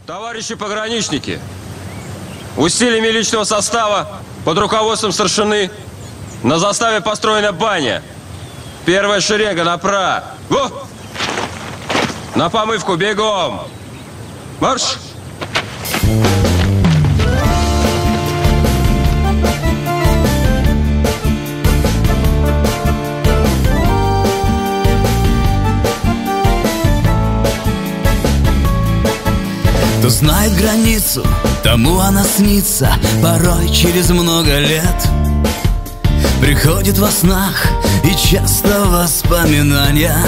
Товарищи пограничники, усилиями личного состава под руководством старшины на заставе построена баня. Первая шеренга направо. На помывку бегом. Марш! Кто знает границу, тому она снится порой через много лет. Приходит во снах и часто в воспоминаниях.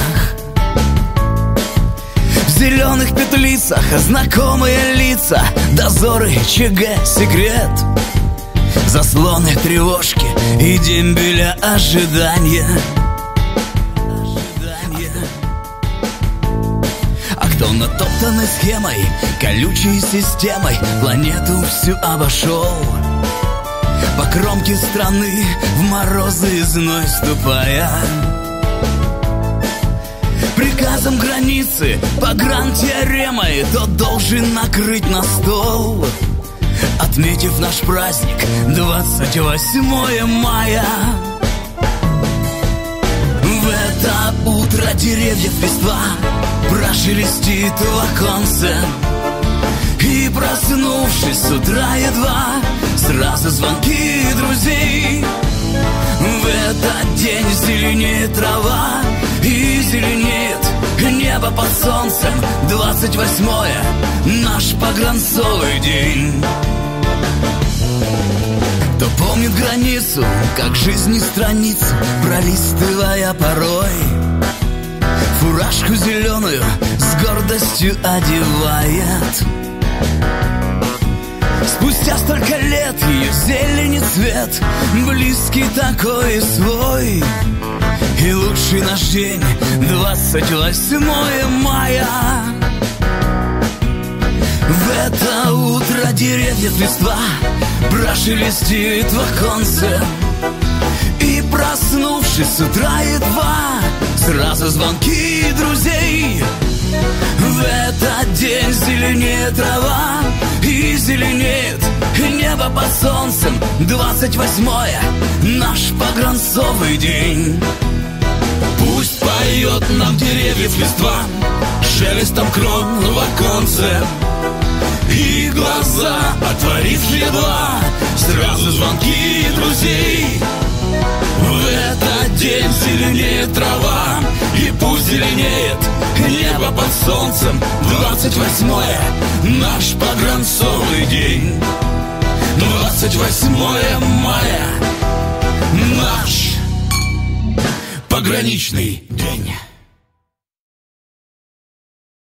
В зеленых петлицах знакомые лица, дозоры, ЧГ, секрет, заслоны, тревожки и дембеля ожидания. Кто натоптанной схемой, колючей системой планету всю обошел, по кромке страны в морозы и зной ступая. Приказом границы, погрантеоремой, тот должен накрыть на стол, отметив наш праздник 28 мая. В это утро деревьев листва прошелестит в оконце, и, проснувшись с утра едва, сразу звонки друзей. В этот день зеленеет трава и зеленеет небо под солнцем. 28-е — наш погранцовый день. Кто помнит границу, как жизни страницу, пролистывая порой, фуражку зеленую с гордостью одевает. Спустя столько лет ее зелени цвет близкий такой и свой. И лучший наш день — 28 мая. В это утро деревьев листва прошелестит в оконце, и, проснувшись с утра едва, сразу звонки друзей. В этот день зеленеет трава и зеленеет небо под солнцем. 28-е — наш погранцовый день. Пусть поет нам деревьев листва шелестом крон в оконце, и глаза, отворив едва, сразу звонки друзей. В этот день зеленеет трава, и пусть зеленеет небо под солнцем. 28-е — наш погранцовый день. 28 мая — наш пограничный день.